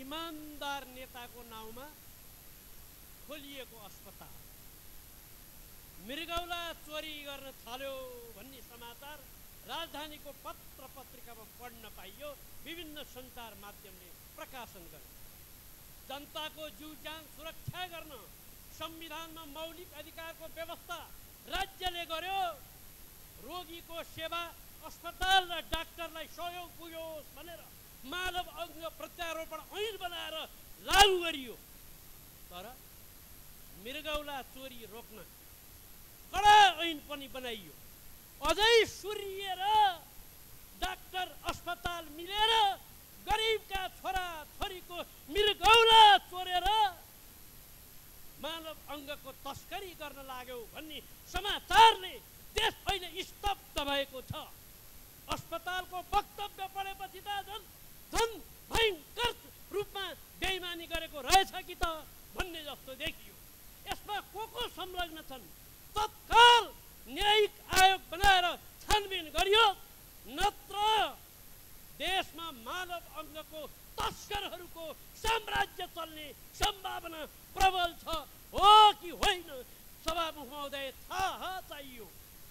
इमानदार नेताको नाउँमा खोलिएको अस्पताल मृगौला चोरी गर्न थाल्यो भन्ने समाचार राजधानीको पत्र पत्रिकामा पढ्न पाइयो। विभिन्न सञ्चार माध्यमले प्रकाशन गरे। जनताको जीव ज्यान सुरक्षा गर्न संविधानमा मौलिक अधिकारको व्यवस्था राज्यले गर्यो। रोगीको सेवा अस्पताल र डाक्टरलाई सहयोग पुग्योस् भनेर मानव अङ्ग प्रत्यारोपण ऐन बनाएर लागू गरियो। तर मृगौला चोरी रोक्न कडा ऐन पनि बनाइयो। अझै सुरिएर डाक्टर अस्पताल मिलेर गरिबका छोरा छोरीको मृगौला चोरेर मानव अङ्गको तस्करी गर्न लाग्यो भन्ने समाचारले देश अहिले स्तब्ध भएको छ। अस्पतालको वक्तव्य पढेपछि त झन् भयङ्कर रूपमा बेइमानी गरेको रहेछ कि त भन्ने जस्तो देखियो। यसमा को संलग्न छन् तत्काल न्यायिक आयोग बनाएर छानबिन गरियो, नत्र देशमा मानव अङ्गको तस्करहरूको साम्राज्य चल्ने सम्भावना प्रबल छ। हो कि होइन सभामुख महोदय थाहा चाहियो।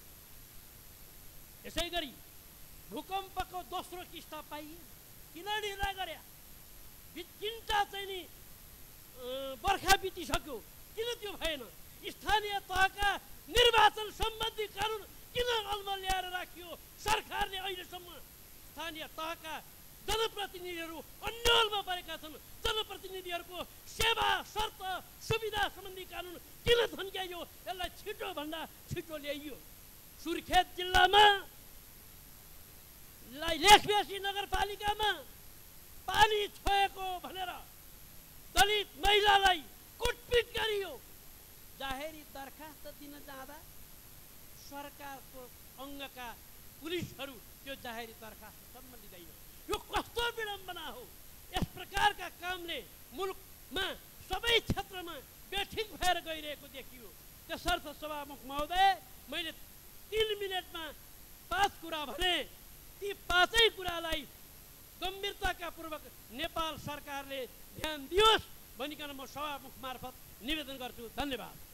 यसै गरी भूकम्पको दोस्रो किस्ता पाइए किन ढिला गर्या? चिन्ता चाहिँ नि बर्खा बितिसक्यो किन त्यो भएन? स्थानीय तहका निर्वाचन सम्बन्धी कानुन किन अलमा ल्याएर राखियो? सरकारले अहिलेसम्म स्थानीय तहका जनप्रतिनिधिहरू अन्यलमा परेका छन्। जनप्रतिनिधिहरूको सेवा शर्त सुविधा सम्बन्धी कानुन किन थन्क्याइयो? यसलाई छिटो भन्दा छिटो ल्याइयो। सुर्खेत जिल्लामा लेखबेसी नगरपालिकामा पानी छोएको भनेर दलित महिलालाई कुटपिट गरियो। जाहेरी दरखास्त दिन जाँदा सरकारको अङ्गका पुलिसहरू त्यो जाहेरी दरखास्त सम्बन्धी दैन। यो कस्तो विडम्बना हो? यस प्रकारका कामले मुलुकमा सबै क्षेत्रमा बेठिक भएर गइरहेको देखियो। त्यसर्थ सभामुख महोदय, मैले 3 मिनेटमा 5 कुरा भने, ती 5 कुरालाई गम्भीरताका पूर्वक नेपाल सरकारले ध्यान दियोस् भनिकन म सभामुख मार्फत निवेदन गर्छु। धन्यवाद।